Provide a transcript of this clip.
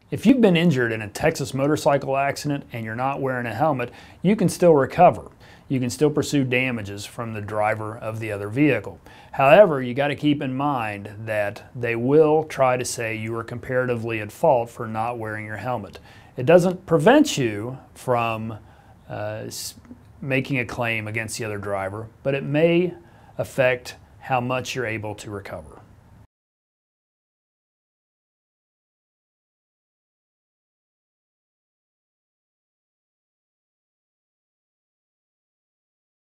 If you've been injured in a Texas motorcycle accident and you're not wearing a helmet, you can still recover. You can still pursue damages from the driver of the other vehicle. However, you got to keep in mind that they will try to say you were comparatively at fault for not wearing your helmet. It doesn't prevent you from making a claim against the other driver, but it may affect how much you're able to recover.